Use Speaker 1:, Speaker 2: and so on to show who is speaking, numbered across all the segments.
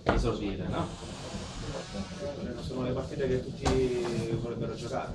Speaker 1: esordire, no?
Speaker 2: Sono le partite che tutti vorrebbero giocare.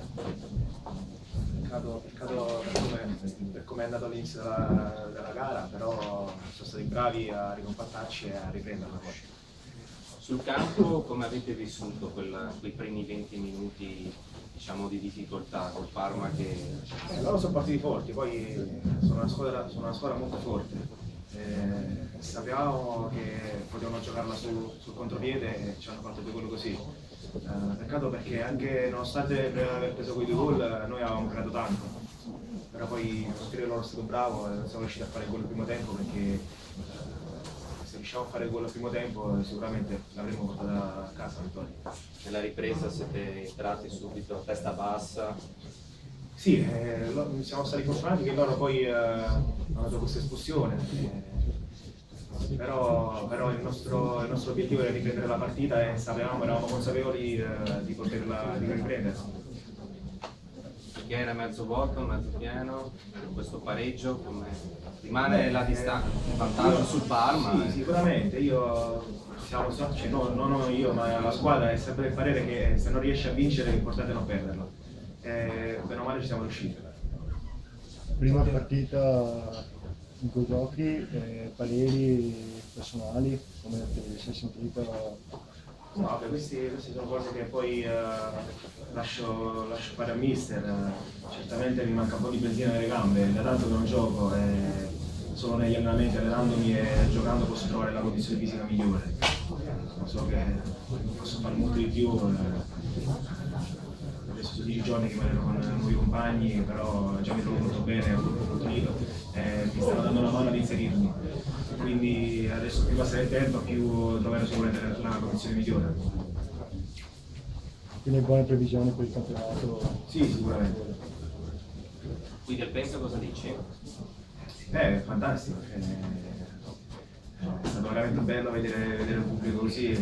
Speaker 2: Peccato per come è andato all'inizio della gara, però sono stati bravi a ricompattarci e a riprenderla poi.
Speaker 1: Sul campo come avete vissuto quei primi 20 minuti, diciamo, di difficoltà col Parma che...
Speaker 2: Loro sono partiti forti, poi sono una squadra molto forte. Sapevamo che potevano giocarla sul contropiede e ci hanno fatto 2 gol così. Peccato perché anche nonostante aver preso quei 2 gol noi avevamo creato tanto, però poi il portiere loro è stato bravo e non siamo riusciti a fare il gol al primo tempo, perché se riusciamo a fare il gol al primo tempo sicuramente l'avremmo portata a casa la vittoria.
Speaker 1: Nella ripresa siete entrati subito a testa bassa.
Speaker 2: Sì, siamo stati fortunati che loro poi hanno dato questa espulsione, però il nostro obiettivo era riprendere la partita e eravamo consapevoli di poterla riprendere.
Speaker 1: Perché era mezzo vuoto, mezzo pieno, questo pareggio come rimane la distanza, il vantaggio sul Parma.
Speaker 2: Sì, sicuramente, non io, ma la squadra è sempre il parere che se non riesce a vincere l'importante è non perderlo. Bene o male ci siamo riusciti.
Speaker 3: Prima partita in cui giochi, pareri personali, come ti sei sentito?
Speaker 2: No, vabbè, queste sono cose che poi lascio fare a mister. Certamente mi manca un po' di benzina nelle gambe, da tanto che non gioco e solo negli allenamenti, allenandomi e giocando posso trovare la condizione fisica migliore. So che posso fare molto di più. Adesso sono 10 giorni che mi alleno con nuovi compagni, però già mi trovo molto bene, molto unito e mi stanno dando una mano ad inserirmi. Quindi adesso più passa il tempo, più troverò sicuramente una condizione migliore.
Speaker 3: Quindi buone previsioni per il campionato?
Speaker 2: Sì, sicuramente.
Speaker 1: Qui del Pesca cosa dici?
Speaker 2: Fantastico. È stato veramente bello vedere il pubblico così.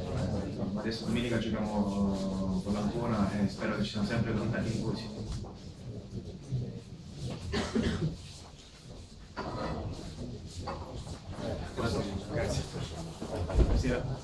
Speaker 2: Adesso domenica giochiamo con l'Ancona e spero che ci siano sempre tanti tifosi.